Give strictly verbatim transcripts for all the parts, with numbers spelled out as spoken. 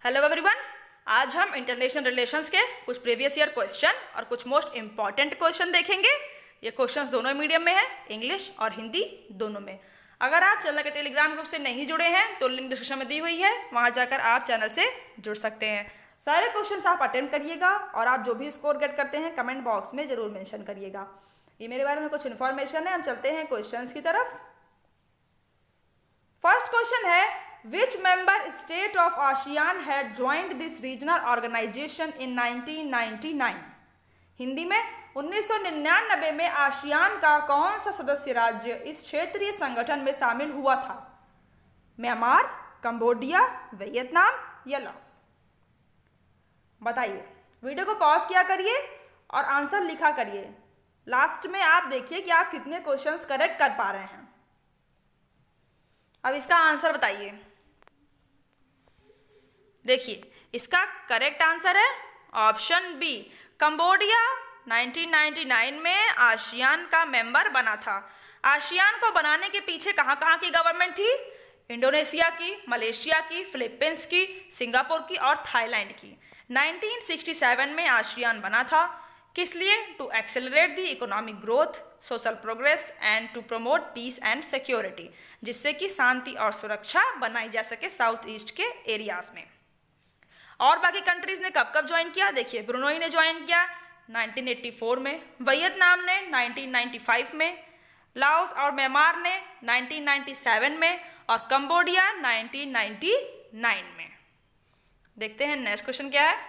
Hello everyone, आज हम international relations के कुछ प्रीवियस ईयर क्वेश्चन और कुछ मोस्ट इंपॉर्टेंट क्वेश्चन देखेंगे। ये क्वेश्चंस दोनों मीडियम में है, इंग्लिश और हिंदी दोनों में। अगर आप चैनल के टेलीग्राम ग्रुप से नहीं जुड़े हैं तो लिंक डिस्क्रिप्शन में दी हुई है, वहां जाकर आप चैनल से जुड़ सकते हैं। सारे क्वेश्चन आप अटेम्प्ट करिएगा और आप जो भी स्कोर गेट करते हैं कमेंट बॉक्स में जरूर मैंशन करिएगा। ये मेरे बारे में कुछ इन्फॉर्मेशन है। हम चलते हैं क्वेश्चन की तरफ। फर्स्ट क्वेश्चन है, Which member state of ASEAN had joined this regional organization in nineteen ninety nine? Hindi में उन्नीस सौ निन्यानवे में आसियान का कौन सा सदस्य राज्य इस क्षेत्रीय संगठन में शामिल हुआ था? म्यांमार, कंबोडिया, वियतनाम या लाओस? बताइए। वीडियो को पॉज किया करिए और आंसर लिखा करिए। लास्ट में आप देखिए कि आप कितने क्वेश्चंस करेक्ट कर पा रहे हैं। अब इसका आंसर बताइए। देखिए, इसका करेक्ट आंसर है option B, Cambodia nineteen ninety nine में आसियान का मेंबर बना था। आसियान को बनाने के पीछे कहाँ कहाँ की गवर्नमेंट थी? इंडोनेशिया की, मलेशिया की, फिलीपींस की, सिंगापुर की और थाईलैंड की। नाइनटीन सिक्सटी सेवन में आसियान बना था। किस लिए? To accelerate the economic growth, social progress and to promote peace and security, जिससे कि शांति और सुरक्षा बनाई जा सके साउथ ईस्ट के एरियाज में। और बाकी कंट्रीज ने कब कब ज्वाइन किया? देखिए, ब्रुनोई ने ज्वाइन किया नाइनटीन एटी फोर में, वियतनाम ने नाइनटीन नाइंटी फाइव में, लाओस और म्यांमार ने नाइनटीन नाइंटी सेवन में और कंबोडिया नाइनटीन नाइंटी नाइन में। देखते हैं नेक्स्ट क्वेश्चन क्या है।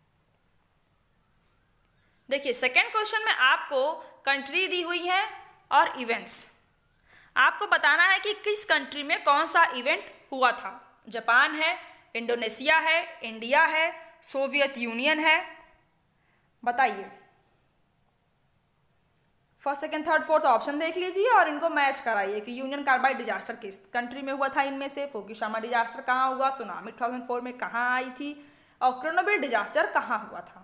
देखिए, सेकेंड क्वेश्चन में आपको कंट्री दी हुई है और इवेंट्स। आपको बताना है कि किस कंट्री में कौन सा इवेंट हुआ था। जापान है, इंडोनेशिया है, इंडिया है, सोवियत यूनियन है। बताइए। First, second, third, fourth option देख लीजिए और इनको मैच कराइए कि यूनियन कार्बाइड डिजास्टर किस कंट्री में हुआ था इनमें से। फुकुशिमा डिजास्टर कहाँ हुआ, सुनामी टू थाउजेंड फोर में कहाँ आई थी और चेरनोबिल डिजास्टर कहाँ हुआ था।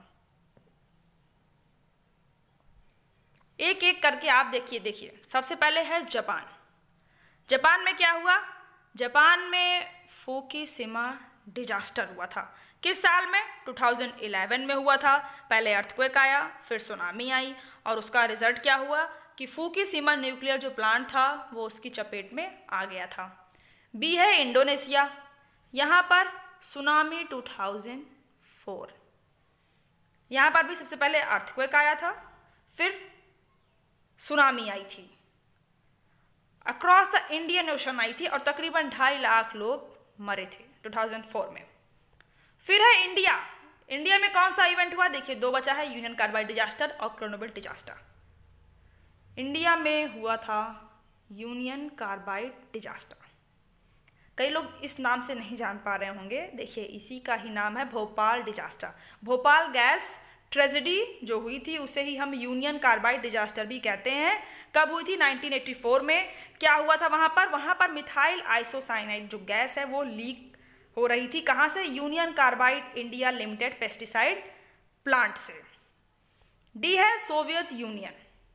एक एक करके आप देखिए। देखिए, सबसे पहले है जापान। जापान में क्या हुआ? जापान में फुकुशिमा डिजास्टर हुआ था। किस साल में? टू थाउजेंड इलेवन में हुआ था। पहले अर्थक्वेक आया, फिर सुनामी आई और उसका रिजल्ट क्या हुआ कि फुकुशिमा न्यूक्लियर जो प्लांट था वो उसकी चपेट में आ गया था। बी है इंडोनेशिया। यहाँ पर सुनामी टू थाउजेंड फोर, यहाँ पर भी सबसे पहले अर्थक्वेक आया था, फिर सुनामी आई थी, अक्रॉस द इंडियन ओशन आई थी और तकरीबन ढाई लाख लोग मरे थे टू थाउजेंड फोर में। फिर है इंडिया। इंडिया में कौन सा इवेंट हुआ? देखिए, दो बचा है, यूनियन कार्बाइड डिजास्टर और चेरनोबिल डिजास्टर। इंडिया में हुआ था यूनियन कार्बाइड डिजास्टर। कई लोग इस नाम से नहीं जान पा रहे होंगे। देखिए, इसी का ही नाम है Bhopal disaster. Bhopal gas tragedy जो हुई थी उसे ही हम यूनियन कार्बाइड डिजास्टर भी कहते हैं। कब हुई थी? नाइनटीन एटी फोर में। क्या हुआ था वहां पर? वहां पर मिथाइल आइसोसाइनाइड जो गैस है वो लीक हो रही थी। कहां से? Union Carbide India Limited pesticide plant से। डी है सोवियत यूनियन।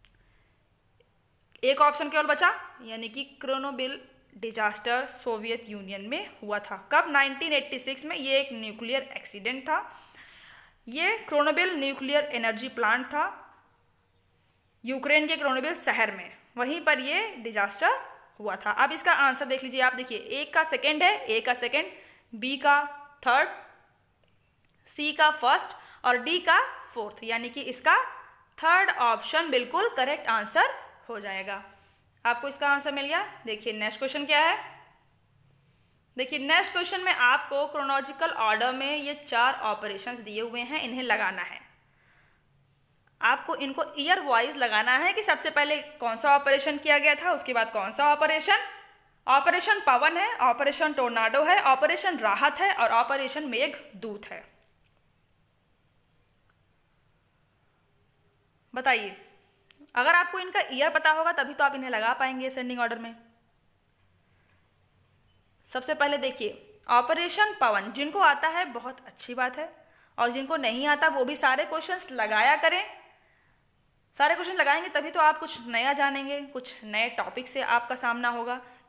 एक ऑप्शन केवल बचा, यानी कि चेरनोबिल डिजास्टर सोवियत यूनियन में हुआ था। कब? नाइनटीन एटी सिक्स में। ये एक न्यूक्लियर एक्सीडेंट था। ये चेरनोबिल न्यूक्लियर एनर्जी प्लांट था यूक्रेन के चेरनोबिल शहर में, वहीं पर ये डिजास्टर हुआ था। अब इसका आंसर देख लीजिए आप। देखिए, ए का सेकंड है, ए का सेकंड, बी का थर्ड, सी का फर्स्ट और डी का फोर्थ, यानी कि इसका थर्ड ऑप्शन बिल्कुल करेक्ट आंसर हो जाएगा। आपको इसका आंसर मिल गया। देखिए, नेक्स्ट क्वेश्चन क्या है। देखिए, नेक्स्ट क्वेश्चन में आपको क्रोनोलॉजिकल ऑर्डर में ये चार ऑपरेशंस दिए हुए हैं, इन्हें लगाना है। आपको इनको ईयर वाइज लगाना है कि सबसे पहले कौन सा ऑपरेशन किया गया था, उसके बाद कौन सा ऑपरेशन। ऑपरेशन पवन है, ऑपरेशन टोर्नाडो है, ऑपरेशन राहत है और ऑपरेशन मेघदूत है। बताइए। अगर आपको इनका ईयर पता होगा तभी तो आप इन्हें लगा पाएंगे असेंडिंग ऑर्डर में। सबसे पहले देखिए, ऑपरेशन पवन जिनको आता है बहुत अच्छी बात है, और जिनको नहीं आता वो भी सारे क्वेश्चंस लगाया करें। सारे क्वेश्चन लगाएंगे तभी तो आप कुछ नया जानेंगे, कुछ नए टॉपिक से आपका सामना होगा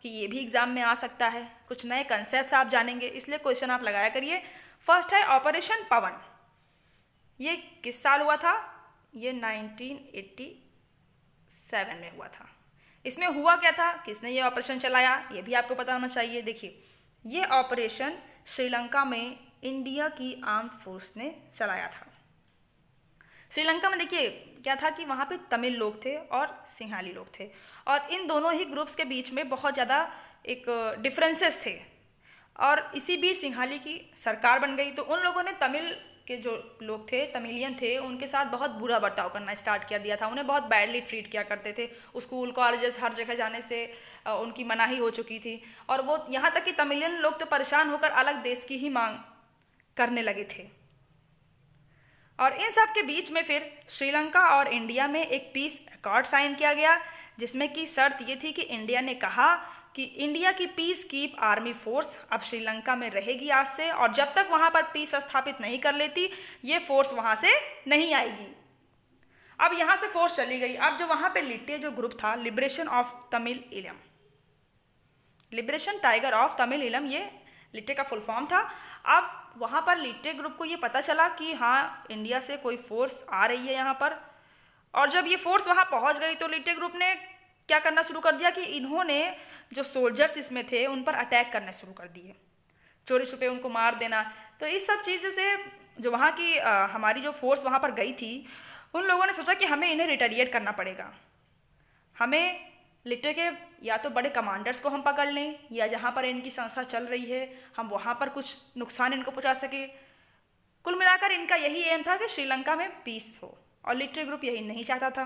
कि ये भी एग्जाम में आ सकता है, कुछ नए कंसेप्ट्स आप जानेंगे, इसलिए क्वेश्चन आप लगाया करिए। फर्स्ट है ऑपरेशन पवन। ये किस साल हुआ था? ये नाइनटीन एटी सेवन में हुआ था। इसमें हुआ क्या था, किसने ये ऑपरेशन चलाया, ये भी आपको पता होना चाहिए। देखिए, ये ऑपरेशन श्रीलंका में इंडिया की आर्म फोर्स ने चलाया था। श्रीलंका में देखिए क्या था कि वहाँ पे तमिल लोग थे और सिंहाली लोग थे, और इन दोनों ही ग्रुप्स के बीच में बहुत ज़्यादा एक डिफरेंसेस थे, और इसी बीच सिंहाली की सरकार बन गई। तो उन लोगों ने तमिल के जो लोग थे, तमिलियन थे, उनके साथ बहुत बुरा बर्ताव करना स्टार्ट कर दिया था। उन्हें बहुत बैडली ट्रीट किया करते थे। स्कूल कॉलेजेस हर जगह जाने से उनकी मनाही हो चुकी थी, और वो यहाँ तक कि तमिलियन लोग तो परेशान होकर अलग देश की ही मांग करने लगे थे। और इन सब के बीच में फिर श्रीलंका और इंडिया में एक पीस अकॉर्ड साइन किया गया, जिसमें कि शर्त ये थी कि इंडिया ने कहा कि इंडिया की पीस कीप आर्मी फोर्स अब श्रीलंका में रहेगी आज से, और जब तक वहां पर पीस स्थापित नहीं कर लेती ये फोर्स वहां से नहीं आएगी। अब यहां से फोर्स चली गई। अब जो वहां पे लिट्टे जो ग्रुप था, लिबरेशन ऑफ तमिल इलम, लिबरेशन टाइगर ऑफ तमिल इलम, ये लिट्टे का फुल फॉर्म था। अब वहां पर लिट्टे ग्रुप को ये पता चला कि हाँ इंडिया से कोई फोर्स आ रही है यहाँ पर, और जब ये फोर्स वहां पहुंच गई तो लिट्टे ग्रुप ने क्या करना शुरू कर दिया कि इन्होंने जो सोल्जर्स इसमें थे उन पर अटैक करने शुरू कर दिए, चोरी छुपे उनको मार देना। तो इस सब चीज़ों से जो वहाँ की आ, हमारी जो फोर्स वहाँ पर गई थी, उन लोगों ने सोचा कि हमें इन्हें रिटेलिएट करना पड़ेगा। हमें लिट्टे के या तो बड़े कमांडर्स को हम पकड़ लें, या जहाँ पर इनकी संस्था चल रही है हम वहाँ पर कुछ नुकसान इनको पहुँचा सके। कुल मिलाकर इनका यही एम था कि श्रीलंका में पीस हो, और लिट्टे ग्रुप यही नहीं चाहता था।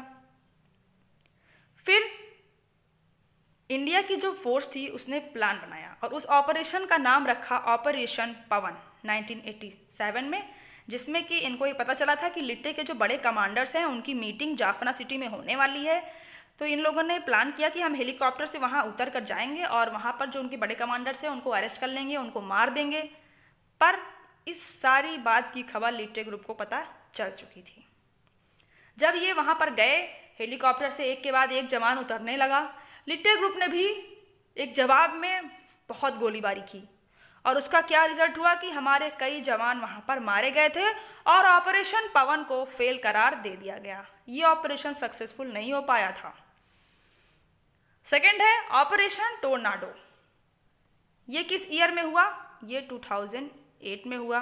फिर इंडिया की जो फोर्स थी उसने प्लान बनाया, और उस ऑपरेशन का नाम रखा operation Pawan nineteen eighty seven में, जिसमें कि इनको ये पता चला था कि लिट्टे के जो बड़े कमांडर्स हैं उनकी मीटिंग जाफना सिटी में होने वाली है। तो इन लोगों ने प्लान किया कि हम हेलीकॉप्टर से वहाँ उतर कर जाएंगे और वहाँ पर जो उनके बड़े कमांडर्स हैं उनको अरेस्ट कर लेंगे, उनको मार देंगे। पर इस सारी बात की खबर लिट्टे ग्रुप को पता चल चुकी थी। जब ये वहाँ पर गए, हेलीकॉप्टर से एक के बाद एक जवान उतरने लगा। लिट्टे ग्रुप ने भी एक जवाब में बहुत गोलीबारी की, और उसका क्या रिजल्ट हुआ कि हमारे कई जवान वहाँ पर मारे गए थे, और ऑपरेशन पवन को फेल करार दे दिया गया। ये ऑपरेशन सक्सेसफुल नहीं हो पाया था। सेकंड है ऑपरेशन टोर्नाडो। ये किस ईयर में हुआ? ये टू थाउजेंड एट में हुआ।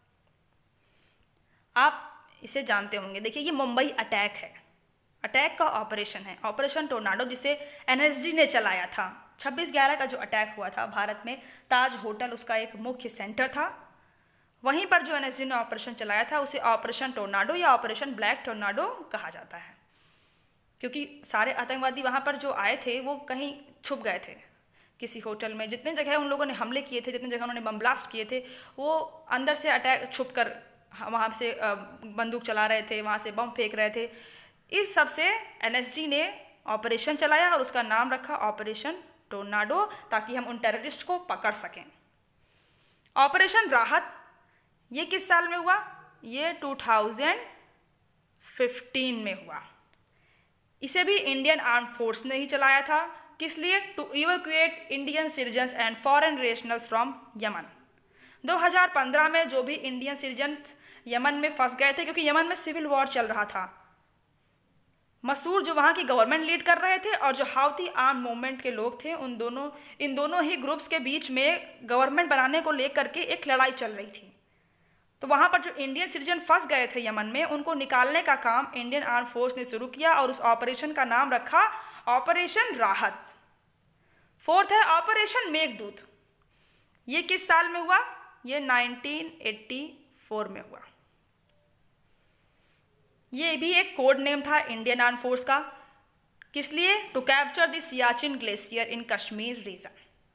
आप इसे जानते होंगे। देखिए, ये मुंबई अटैक है, अटैक का ऑपरेशन है, ऑपरेशन टोर्नाडो, जिसे एनएसजी ने चलाया था। छब्बीस ग्यारह का जो अटैक हुआ था भारत में, ताज होटल उसका एक मुख्य सेंटर था। वहीं पर जो एनएसजी ने ऑपरेशन चलाया था उसे ऑपरेशन टोर्नाडो या ऑपरेशन ब्लैक टोर्नाडो कहा जाता है, क्योंकि सारे आतंकवादी वहाँ पर जो आए थे वो कहीं छुप गए थे किसी होटल में। जितने जगह उन लोगों ने हमले किए थे, जितने जगह उन्होंने बम ब्लास्ट किए थे, वो अंदर से अटैक छुप कर वहाँ से बंदूक चला रहे थे, वहाँ से बम फेंक रहे थे। इस सब से एनएसजी ने ऑपरेशन चलाया और उसका नाम रखा ऑपरेशन टोर्नाडो, ताकि हम उन टेररिस्ट को पकड़ सकें। ऑपरेशन राहत, ये किस साल में हुआ? ये टू थाउजेंड फिफ्टीन में हुआ। इसे भी इंडियन आर्म फोर्स ने ही चलाया था। किस लिए? To evacuate Indian citizens and foreign nationals from Yemen. दो हज़ार पंद्रह में जो भी इंडियन सिटीजन्स यमन में फंस गए थे, क्योंकि यमन में सिविल वॉर चल रहा था। मसूद जो वहाँ की गवर्नमेंट लीड कर रहे थे और जो हाउती आर्म मूवमेंट के लोग थे, उन दोनों इन दोनों ही ग्रुप्स के बीच में गवर्नमेंट बनाने को लेकर के एक लड़ाई चल रही थी। तो वहाँ पर जो इंडियन सिटीजन फंस गए थे यमन में, उनको निकालने का काम इंडियन आर्म फोर्स ने शुरू किया और उस ऑपरेशन का नाम रखा ऑपरेशन राहत। फोर्थ है ऑपरेशन मेघदूत। ये किस साल में हुआ? ये नाइनटीन एटी फोर में हुआ। ये भी एक कोड नेम था इंडियन आर्म फोर्स का। किस लिए? To capture the Siachen glacier in Kashmir region.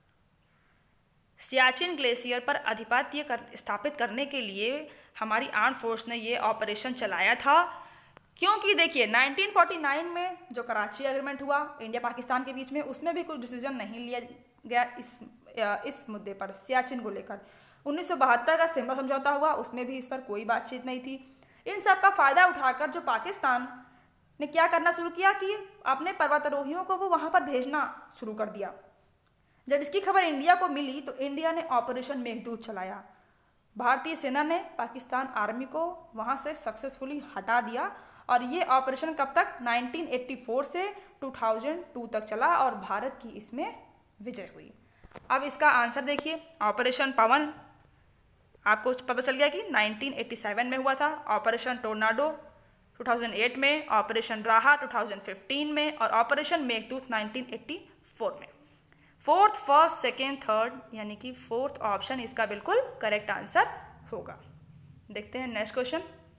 Siachen glacier पर आधिपत्य कर, स्थापित करने के लिए हमारी आर्म फोर्स ने ये ऑपरेशन चलाया था। क्योंकि देखिए, नाइनटीन फोर्टी नाइन में जो कराची एग्रीमेंट हुआ इंडिया पाकिस्तान के बीच में, उसमें भी कोई डिसीजन नहीं लिया गया इस इस मुद्दे पर, सियाचिन को लेकर। उन्नीस सौ बहत्तर का सिमला समझौता हुआ, उसमें भी इस पर कोई बातचीत नहीं थी। इन सब का फायदा उठाकर जो पाकिस्तान ने क्या करना शुरू किया कि अपने पर्वतारोहियों को वो वहाँ पर भेजना शुरू कर दिया। जब इसकी खबर इंडिया को मिली तो इंडिया ने ऑपरेशन मेघदूत चलाया। भारतीय सेना ने पाकिस्तान आर्मी को वहाँ से सक्सेसफुली हटा दिया और ये ऑपरेशन कब तक, नाइनटीन एटी फोर से टू थाउजेंड टू तक चला और भारत की इसमें विजय हुई। अब इसका आंसर देखिए, ऑपरेशन पवन आपको पता चल गया कि नाइनटीन एटी सेवन में हुआ था, operation tornado two thousand eight में, operation Raha two thousand fifteen में और operation Meghdoot nineteen eighty four में। फोर्थ, फर्स्ट, सेकेंड, थर्ड यानी कि फोर्थ ऑप्शन इसका बिल्कुल करेक्ट आंसर होगा। देखते हैं नेक्स्ट क्वेश्चन।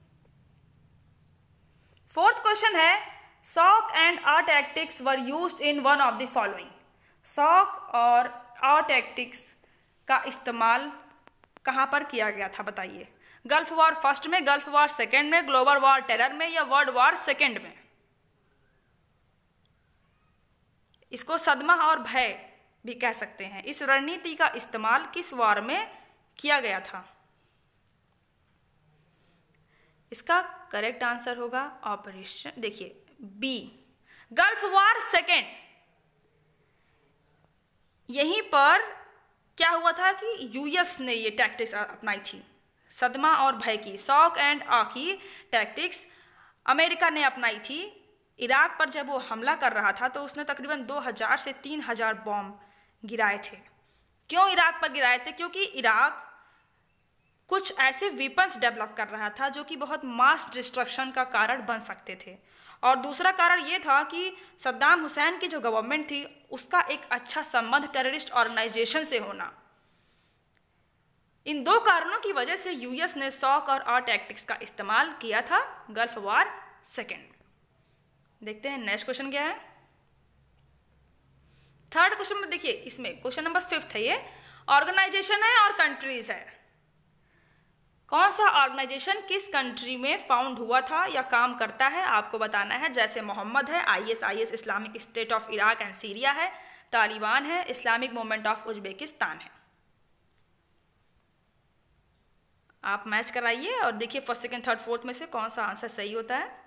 फोर्थ क्वेश्चन है, shock and awe tactics were used in one of the following. Shock और आर टैक्टिक्स का इस्तेमाल कहाँ पर किया गया था बताइए। गल्फ वॉर फर्स्ट में, गल्फ वॉर सेकेंड में, ग्लोबल वॉर टेरर में या वर्ल्ड वॉर सेकेंड में। इसको सदमा और भय भी कह सकते हैं। इस रणनीति का इस्तेमाल किस वॉर में किया गया था? इसका करेक्ट आंसर होगा ऑपरेशन, देखिए बी, गल्फ वॉर सेकेंड। यहीं पर क्या हुआ था कि यूएस ने ये टैक्टिक्स अपनाई थी, सदमा और भय की, सॉक एंड आ की टैक्टिक्स अमेरिका ने अपनाई थी। इराक पर जब वो हमला कर रहा था तो उसने तकरीबन दो हज़ार से तीन हज़ार बॉम्ब गिराए थे। क्यों इराक पर गिराए थे? क्योंकि इराक कुछ ऐसे वेपन्स डेवलप कर रहा था जो कि बहुत मास डिस्ट्रक्शन का कारण बन सकते थे। और दूसरा कारण ये था कि सद्दाम हुसैन की जो गवर्नमेंट थी उसका एक अच्छा संबंध टेररिस्ट ऑर्गेनाइजेशन से होना। इन दो कारणों की वजह से यूएस ने सॉक और आर टैक्टिक्स का इस्तेमाल किया था गल्फ वॉर सेकेंड। देखते हैं नेक्स्ट क्वेश्चन क्या है। थर्ड क्वेश्चन में देखिए, इसमें क्वेश्चन नंबर फिफ्थ है, ये ऑर्गेनाइजेशन है और कंट्रीज है। कौन सा ऑर्गेनाइजेशन किस कंट्री में फाउंड हुआ था या काम करता है आपको बताना है। जैसे मोहम्मद है, ISIS Islamic State of Iraq and Syria है, तालिबान है, इस्लामिक मूवमेंट ऑफ उज्बेकिस्तान है। आप मैच कराइए और देखिए फर्स्ट सेकंड थर्ड फोर्थ में से कौन सा आंसर सही होता है।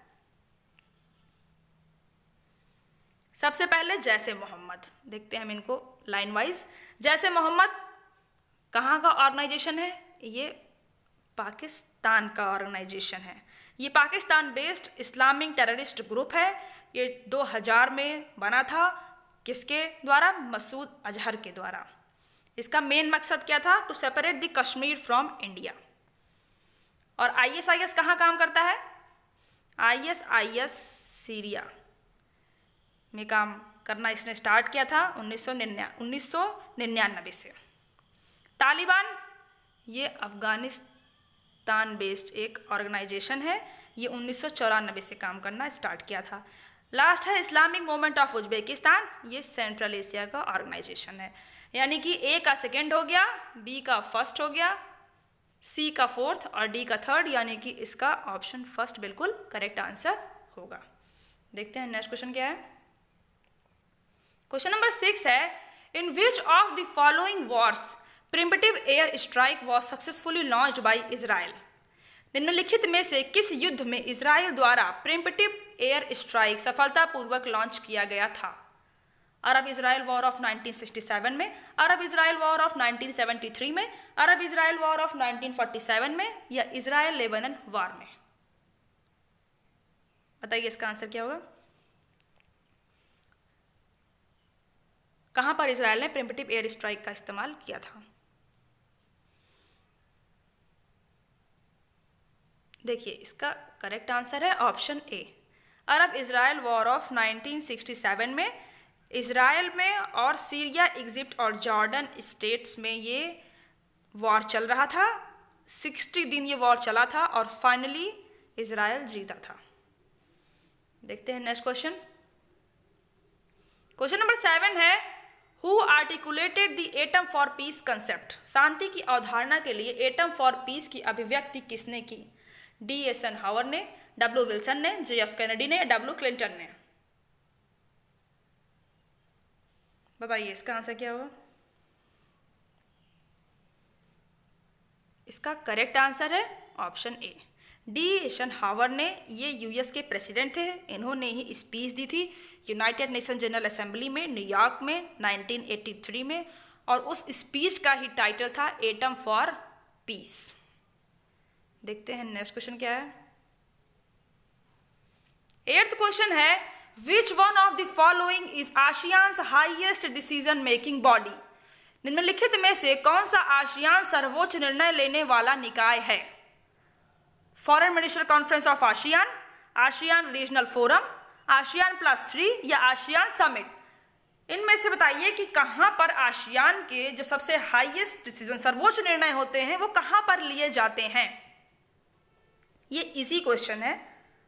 सबसे पहले जैसे मोहम्मद, देखते हैं हम इनको लाइन वाइज। जैसे मोहम्मद कहाँ का ऑर्गेनाइजेशन है? ये पाकिस्तान का ऑर्गेनाइजेशन है। ये Pakistan based Islamic terrorist group है। ये दो हज़ार में बना था। किसके द्वारा? मसूद अजहर के द्वारा। इसका मेन मकसद क्या था? To separate the Kashmir from India. और आईएसआईएस कहाँ काम करता है? आईएसआईएस सीरिया में काम करना इसने स्टार्ट किया था उन्नीस सौ निन्यानवे से। तालिबान ये अफगानिस्तान बेस्ड एक ऑर्गेनाइजेशन है। ये उन्नीस सौ चौरानवे से काम करना स्टार्ट किया था। लास्ट है इस्लामिक मूवमेंट ऑफ उज्बेकिस्तान। ये सेंट्रल एशिया का ऑर्गेनाइजेशन है। यानी कि ए का सेकेंड हो गया, बी का फर्स्ट हो गया, सी का फोर्थ और डी का थर्ड, यानी कि इसका ऑप्शन फर्स्ट बिल्कुल करेक्ट आंसर होगा। देखते हैं नेक्स्ट क्वेश्चन क्या है। क्वेश्चन नंबर सिक्स है, in which of the following wars primitive air strike was successfully launched by Israel. निम्नलिखित में से किस युद्ध में इजराइल द्वारा प्रिमिटिव एयर स्ट्राइक सफलतापूर्वक लॉन्च किया गया था? Arab Israel war of nineteen sixty seven में, Arab Israel war of nineteen seventy three में, Arab Israel war of nineteen forty seven में या इजराइल लेबनान वॉर में? बताइए इसका आंसर क्या होगा। कहां पर इजराइल ने प्रिमिटिव एयर स्ट्राइक का इस्तेमाल किया था? देखिए इसका करेक्ट आंसर है option A, Arab Israel war of nineteen sixty seven में। इजराइल में और सीरिया, इजिप्ट और जॉर्डन स्टेट्स में ये वॉर चल रहा था। साठ दिन ये वॉर चला था और फाइनली इजराइल जीता था। देखते हैं next question. Question number seven है, who articulated the atom for peace concept. शांति की अवधारणा के लिए एटम फॉर पीस की अभिव्यक्ति किसने की? डी एसनहावर ने, डब्ल्यू विल्सन ने, जे एफ कैनेडी ने, डब्ल्यू क्लिंटन ने? बताइए इसका आंसर क्या होगा। इसका करेक्ट आंसर है ऑप्शन ए, डी एइज़नहावर ने, ये यूएस के प्रेसिडेंट थे, इन्होंने ही स्पीच दी थी यूनाइटेड नेशन जनरल असेंबली में न्यूयॉर्क में नाइनटीन एटी थ्री में, और उस स्पीच का ही टाइटल था एटम फॉर पीस। देखते हैं नेक्स्ट क्वेश्चन क्या है। एट्थ क्वेश्चन है, which one of the following is ASEAN's highest decision making body? निम्नलिखित में से कौन सा आसियान सर्वोच्च निर्णय लेने वाला निकाय है? Foreign minister conference of ASEAN, ASEAN regional forum, ASEAN plus three या आसियान समिट? इनमें से बताइए कि कहां पर आसियान के जो सबसे हाईएस्ट डिसीजन, सर्वोच्च निर्णय होते हैं, वो कहां पर लिए जाते हैं? ये इजी क्वेश्चन है।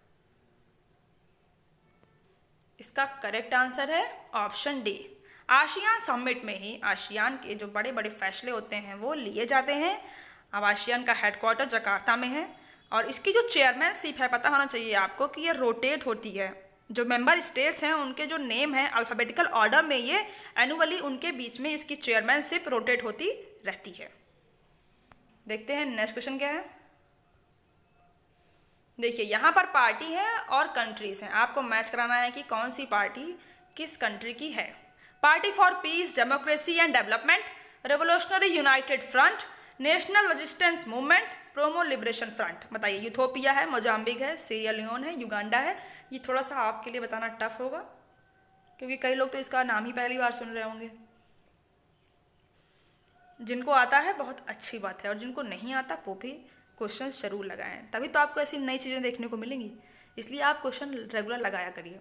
इसका करेक्ट आंसर है ऑप्शन डी, आसियान समिट में ही आसियान के जो बड़े बड़े फैसले होते हैं वो लिए जाते हैं। अब आसियान का हेडक्वार्टर जकार्ता में है, और इसकी जो चेयरमैनशिप है, पता होना चाहिए आपको कि ये रोटेट होती है। जो मेंबर स्टेट्स हैं उनके जो नेम है अल्फाबेटिकल ऑर्डर में, ये एनुअली उनके बीच में इसकी चेयरमैनशिप रोटेट होती रहती है। देखते हैं नेक्स्ट क्वेश्चन क्या है। देखिए यहाँ पर पार्टी है और कंट्रीज हैं, आपको मैच कराना है कि कौन सी पार्टी किस कंट्री की है। Party for peace, democracy and development, revolutionary united front, national resistance movement, promo liberation front. बताइए, यूथोपिया है, मोजाम्बिक है, सीरिया लियोन है, युगांडा है। ये थोड़ा सा आपके लिए बताना टफ होगा क्योंकि कई लोग तो इसका नाम ही पहली बार सुन रहे होंगे। जिनको आता है बहुत अच्छी बात है, और जिनको नहीं आता वो भी क्वेश्चन जरूर लगाएं, तभी तो आपको ऐसी नई चीज़ें देखने को मिलेंगी। इसलिए आप क्वेश्चन रेगुलर लगाया करिए।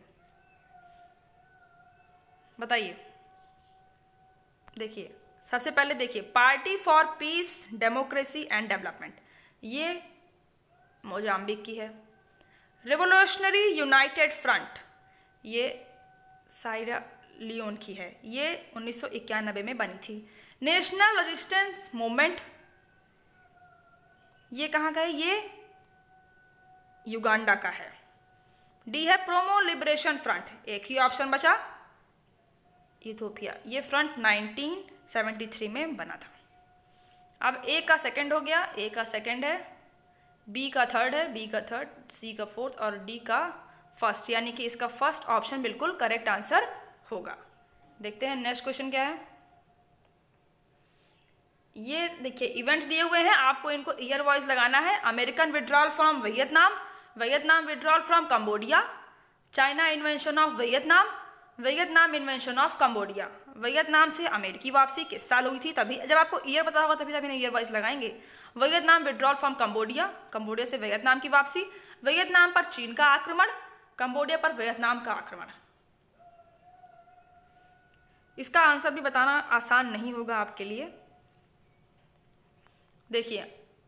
बताइए, देखिए सबसे पहले देखिए, party for peace, democracy and development, ये मोजाम्बिक की है। रेवोल्यूशनरी यूनाइटेड फ्रंट, ये साइरा लियोन की है, ये उन्नीस सौ इक्यानवे में बनी थी। नेशनल रेजिस्टेंस मूवमेंट, ये कहाँ का है? ये युगांडा का है। डी है प्रोमो लिबरेशन फ्रंट, एक ही ऑप्शन बचा, इथियोपिया। ये फ्रंट नाइनटीन सेवेंटी थ्री में बना था। अब ए का सेकंड हो गया, ए का सेकंड है, बी का थर्ड है, बी का थर्ड, सी का फोर्थ और डी का फर्स्ट, यानी कि इसका फर्स्ट ऑप्शन बिल्कुल करेक्ट आंसर होगा। देखते हैं नेक्स्ट क्वेश्चन क्या है। ये देखिए इवेंट्स दिए हुए हैं, आपको इनको ईयर वाइज लगाना है। American withdrawal from Vietnam, Vietnam withdrawal from Cambodia, China invention of Vietnam, Vietnam invention of Cambodia. Vietnam से अमेरिकी वापसी किस साल हुई थी? तभी जब आपको ईयर पता होगा तभी तभी ना ईयर वाइज लगाएंगे। Vietnam withdrawal from Cambodia, Cambodia से वियतनाम की वापसी, वियतनाम पर चीन का आक्रमण, कंबोडिया पर वियतनाम का आक्रमण। इसका आंसर भी बताना आसान नहीं होगा आपके लिए। देखिए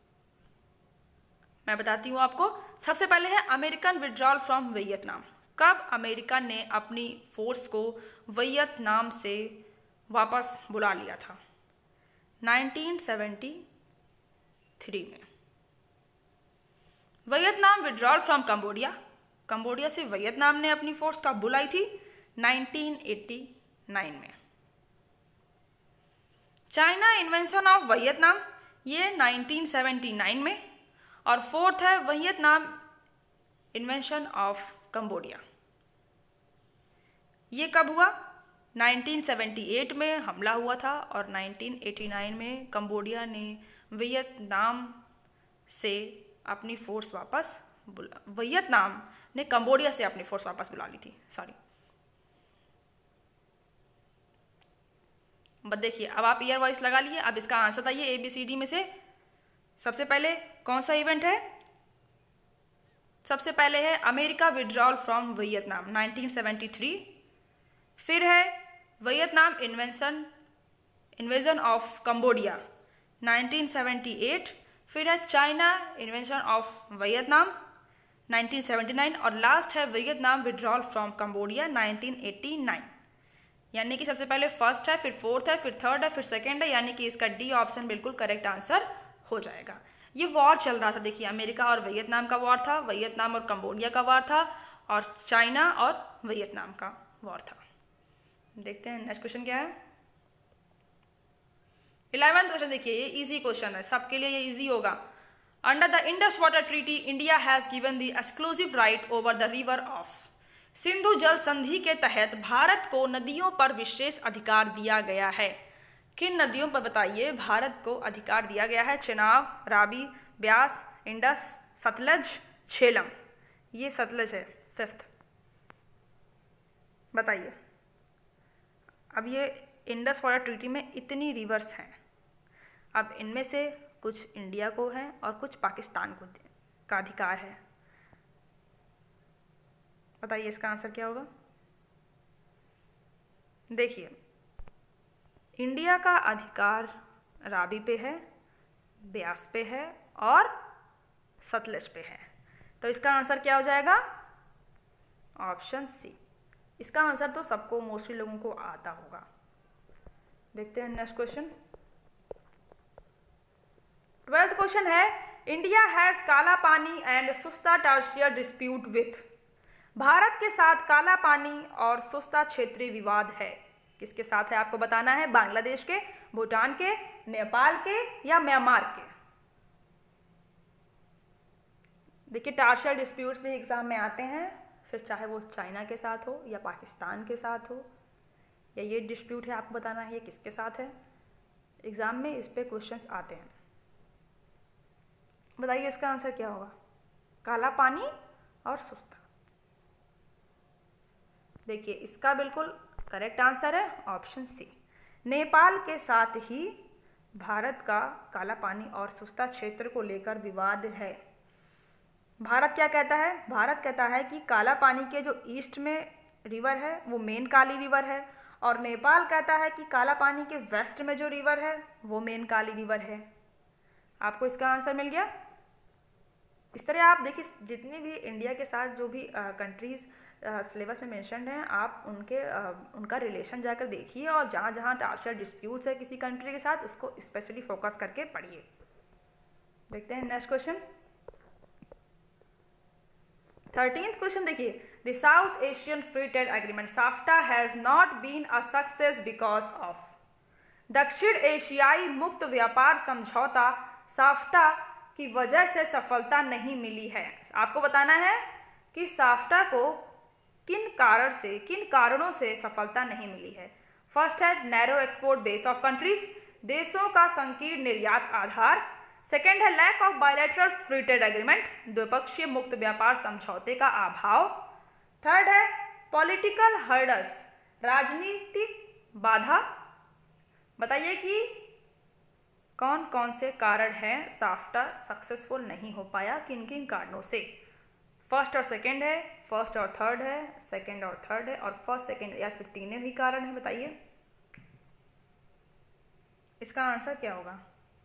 मैं बताती हूँ आपको। सबसे पहले है अमेरिकन विड्रॉल फ्रॉम वियतनाम। कब अमेरिका ने अपनी फोर्स को वियतनाम से वापस बुला लिया था? नाइनटीन सेवेंटी थ्री में। Vietnam withdrawal from Cambodia, Cambodia से वियतनाम ने अपनी फोर्स कब बुलाई थी? नाइनटीन एटी नाइन में। चाइना इन्वेंशन ऑफ वियतनाम, ये नाइनटीन सेवेंटी नाइन में। और फोर्थ है वियतनाम इन्वेंशन ऑफ कंबोडिया, ये कब हुआ? नाइनटीन सेवेंटी एट में हमला हुआ था और नाइनटीन एटी नाइन में कंबोडिया ने वियतनाम से अपनी फोर्स वापस बुला वियतनाम ने कंबोडिया से अपनी फोर्स वापस बुला ली थी, सॉरी। बट देखिए अब आप ईयर वाइज लगा लिए। अब इसका आंसर बताइए ए बी सी डी में से सबसे पहले कौन सा इवेंट है? सबसे पहले है America withdrawal from Vietnam nineteen seventy three, फिर है Vietnam invention invasion of Cambodia nineteen seventy eight, फिर है China invention of Vietnam nineteen seventy nine और लास्ट है Vietnam withdrawal from Cambodia nineteen eighty nine. यानी कि सबसे पहले फर्स्ट है, फिर फोर्थ है, फिर थर्ड है, फिर सेकेंड है, यानी कि इसका डी ऑप्शन बिल्कुल करेक्ट आंसर हो जाएगा। ये वॉर चल रहा था, देखिए अमेरिका और वियतनाम का वॉर था, वियतनाम और कंबोडिया का वॉर था, और चाइना और वियतनाम का वॉर था। देखते हैं नेक्स्ट क्वेश्चन क्या है। इलेवेंथ क्वेश्चन देखिए, ये इजी क्वेश्चन है, सबके लिए ये इजी होगा। Under the Indus water treaty India has given the exclusive right over the river of. Sindhu जल संधि के तहत भारत को नदियों पर विशेष अधिकार दिया गया है। किन नदियों पर बताइए भारत को अधिकार दिया गया है? चेनाब, रावी, ब्यास, इंडस, सतलज, झेलम। ये सतलज है फिफ्थ। बताइए। अब ये इंडस वाटर ट्रीटी में इतनी रिवर्स हैं, अब इनमें से कुछ इंडिया को है और कुछ पाकिस्तान को का अधिकार है। बताइए इसका आंसर क्या होगा? देखिए, इंडिया का अधिकार रावी पे है, ब्यास पे है और सतलज पे है। तो इसका आंसर क्या हो जाएगा? Option C. इसका आंसर तो सबको मोस्टली लोगों को आता होगा। देखते हैं नेक्स्ट क्वेश्चन। ट्वेल्थ क्वेश्चन है, India has Kala Pani and Susta territorial dispute with. Bharat के साथ काला पानी और सुस्ता क्षेत्रीय विवाद है। किसके साथ है आपको बताना है? बांग्लादेश के, भूटान के, नेपाल के या म्यांमार के। देखिए, टर्शियर डिस्प्यूट्स भी एग्जाम में आते हैं, फिर चाहे वो चाइना के साथ हो या पाकिस्तान के साथ हो, या ये डिस्प्यूट है आपको बताना है ये किसके साथ है। एग्जाम में इस पे क्वेश्चंस आते हैं। बताइए इसका आंसर क्या होगा? काला पानी और सुस्ता। देखिए, इसका बिल्कुल करेक्ट आंसर है ऑप्शन सी। नेपाल के साथ ही भारत का काला पानी और सुस्ता क्षेत्र को लेकर विवाद है। भारत क्या कहता है? भारत कहता है कि काला पानी के जो ईस्ट में रिवर है वो मेन काली रिवर है, और नेपाल कहता है कि काला पानी के वेस्ट में जो रिवर है वो मेन काली रिवर है। आपको इसका आंसर मिल गया। इस तरह आप देखिए, जितनी भी इंडिया के साथ जो भी कंट्रीज सिलेबस में मेंशन्ड हैं, आप उनके आ, उनका रिलेशन जाकर देखिए, और जहाँ जहाँ टर्शियर डिस्प्यूट्स है किसी कंट्री के साथ उसको स्पेशली फोकस करके पढ़िए। देखते हैं नेक्स्ट क्वेश्चन। थर्टीन्थ क्वेश्चन देखिए, the South Asian free trade agreement SAFTA has not been a success because of. दक्षिण एशियाई मुक्त व्यापार समझौता साफ्टा की वजह से सफलता नहीं मिली है। आपको बताना है कि साफ्टा को किन कारण से किन कारणों से सफलता नहीं मिली है। फर्स्ट है narrow export base of countries, देशों का संकीर्ण निर्यात आधार। सेकेंड है lack of bilateral free trade agreement, द्विपक्षीय मुक्त व्यापार समझौते का अभाव। थर्ड है पॉलिटिकल हर्डल्स, राजनीतिक बाधा। बताइए कि कौन कौन से कारण हैं साफ्टा सक्सेसफुल नहीं हो पाया, किन किन कारणों से। फर्स्ट और सेकंड है, फर्स्ट और थर्ड है, सेकंड और थर्ड है, और फर्स्ट सेकंड या फिर तीनों ही कारण है। बताइए इसका आंसर क्या होगा?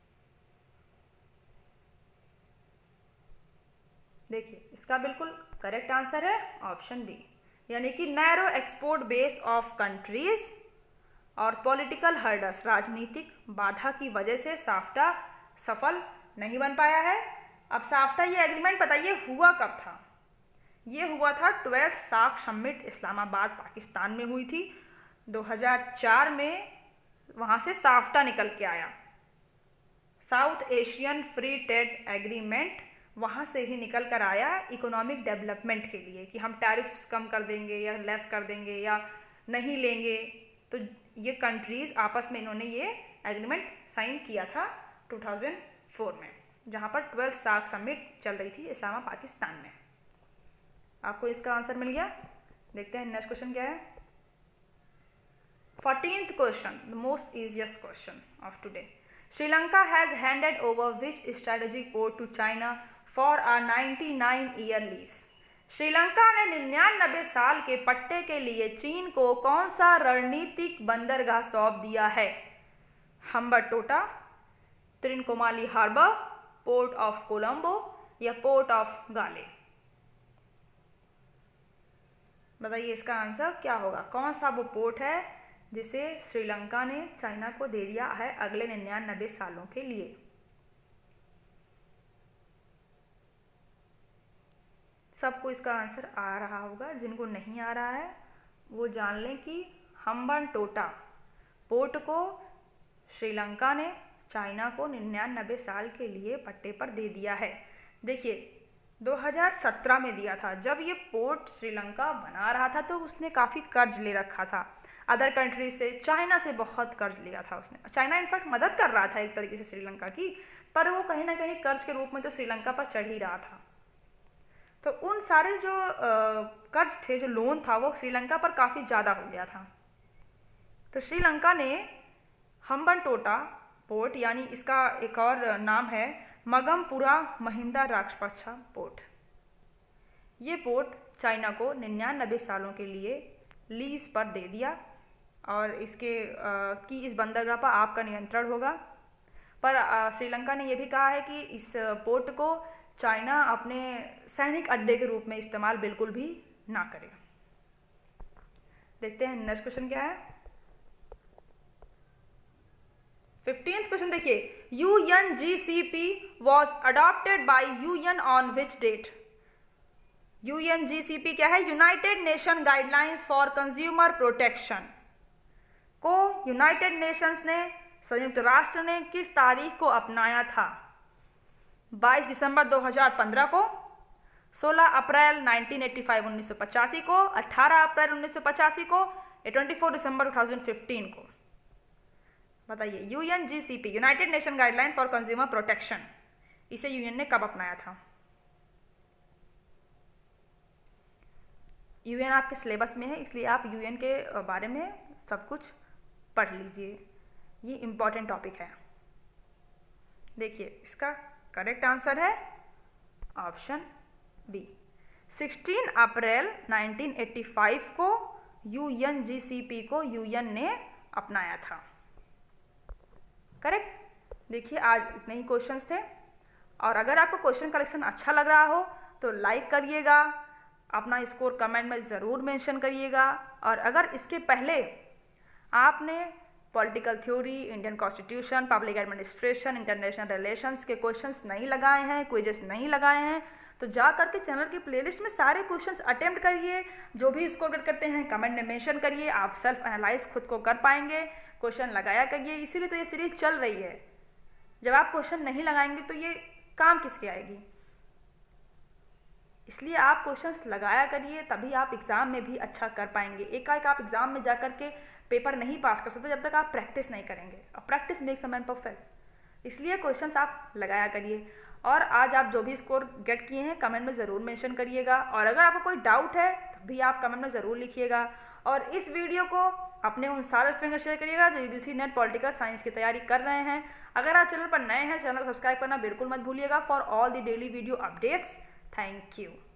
देखिए, इसका बिल्कुल करेक्ट आंसर है ऑप्शन बी, यानी कि narrow export base of countries और पॉलिटिकल हर्डल्स, राजनीतिक बाधा की वजह से साफ्टा सफल नहीं बन पाया है। अब साफ्टा ये एग्रीमेंट बताइए हुआ कब था? ये हुआ था twelfth SAARC summit Islamabad Pakistan में हुई थी दो हज़ार चार में। वहाँ से साफ्टा निकल के आया, South Asian free trade agreement वहाँ से ही निकल कर आया इकोनॉमिक डेवलपमेंट के लिए, कि हम टैरिफ्स कम कर देंगे या लेस कर देंगे या नहीं लेंगे। तो ये कंट्रीज आपस में इन्होंने ये एग्रीमेंट साइन किया था दो हज़ार चार में, जहाँ पर ट्वेल्थ सार्क समिट चल रही थी इस्लामाबाद पाकिस्तान में। आपको इसका आंसर मिल गया। देखते हैं नेक्स्ट क्वेश्चन क्या है। Fourteenth question, the most easiest question of today. Sri Lanka has handed over which strategic port to China for a ninety nine year lease. Sri Lanka ने निन्यानबे साल के पट्टे के लिए चीन को कौन सा रणनीतिक बंदरगाह सौंप दिया है? Hambantota, Trincomalee harbour, port of Colombo या पोर्ट ऑफ गाले। बताइए इसका आंसर क्या होगा? कौन सा वो पोर्ट है जिसे श्रीलंका ने चाइना को दे दिया है अगले निन्यानबे सालों के लिए? सबको इसका आंसर आ रहा होगा, जिनको नहीं आ रहा है वो जान लें कि हम्बनटोटा पोर्ट को श्रीलंका ने चाइना को निन्यानबे साल के लिए पट्टे पर दे दिया है। देखिए दो हज़ार सत्रह में दिया था। जब ये पोर्ट श्रीलंका बना रहा था तो उसने काफ़ी कर्ज ले रखा था अदर कंट्रीज से, चाइना से बहुत कर्ज लिया था उसने। चाइना इनफैक्ट मदद कर रहा था एक तरीके से श्रीलंका की, पर वो कहीं ना कहीं कर्ज के रूप में तो श्रीलंका पर चढ़ ही रहा था। तो उन सारे जो आ, कर्ज थे, जो लोन था, वो श्रीलंका पर काफ़ी ज़्यादा हो गया था। तो श्रीलंका ने हम्बनटोटा पोर्ट, यानी इसका एक और नाम है मगमपुरा महिंदा राजपक्षा पोर्ट, ये पोर्ट चाइना को निन्यानबे सालों के लिए लीज पर दे दिया और इसके आ, की इस बंदरगाह पर आपका नियंत्रण होगा। पर श्रीलंका ने यह भी कहा है कि इस पोर्ट को चाइना अपने सैनिक अड्डे के रूप में इस्तेमाल बिल्कुल भी ना करे। देखते हैं नेक्स्ट क्वेश्चन क्या है। फिफ्टींथ क्वेश्चन देखिए, U N G C P was adopted by U N on which date. U N G C P क्या है? United nation guidelines for consumer protection को यूनाइटेड नेशंस ने, संयुक्त राष्ट्र ने किस तारीख को अपनाया था? बाईस दिसंबर दो हज़ार पंद्रह को, सोलह अप्रैल उन्नीस सौ पचासी को, अठारह अप्रैल उन्नीस सौ पचासी को, या चौबीस दिसंबर दो हज़ार पंद्रह को? बताइए। U N G C P united nation guideline for consumer protection, इसे यूएन ने कब अपनाया था? यूएन आपके सिलेबस में है, इसलिए आप यूएन के बारे में सब कुछ पढ़ लीजिए, ये इम्पॉर्टेंट टॉपिक है। देखिए इसका करेक्ट आंसर है ऑप्शन बी, सोलह अप्रैल उन्नीस सौ पचासी को यूएन जी सी पी को यूएन ने अपनाया था। करेक्ट। देखिए आज इतने ही क्वेश्चंस थे, और अगर आपको क्वेश्चन कलेक्शन अच्छा लग रहा हो तो लाइक करिएगा, अपना स्कोर कमेंट में ज़रूर मेंशन करिएगा। और अगर इसके पहले आपने political theory, Indian constitution, public administration, international relations के क्वेश्चंस नहीं लगाए हैं, क्विजेस नहीं लगाए हैं, तो जा करके चैनल की प्लेलिस्ट में सारे क्वेश्चंस अटेम्प्ट करिए। जो भी स्कोर गेट करते हैं कमेंट में मेंशन करिए, आप सेल्फ एनालाइज खुद को कर पाएंगे। क्वेश्चन लगाया करिए, इसीलिए तो ये सीरीज चल रही है। जब आप क्वेश्चन नहीं लगाएंगे तो ये काम किसके आएगी? इसलिए आप क्वेश्चंस लगाया करिए, तभी आप एग्ज़ाम में भी अच्छा कर पाएंगे। एकाएक आप एग्ज़ाम में जा कर के पेपर नहीं पास कर सकते जब तक आप प्रैक्टिस नहीं करेंगे, और practice makes a man perfect. इसलिए क्वेश्चंस आप लगाया करिए। और आज आप जो भी स्कोर गेट किए हैं कमेंट में ज़रूर मेंशन करिएगा, और अगर आपको कोई डाउट है तब भी आप कमेंट में ज़रूर लिखिएगा। और इस वीडियो को अपने उन सारे फ्रेंड्स शेयर करिएगा जो यूजीसी नेट पॉलिटिकल साइंस की तैयारी कर रहे हैं। अगर आप चैनल पर नए हैं, चैनल को सब्सक्राइब करना बिल्कुल मत भूलिएगा for all the daily video updates. Thank you.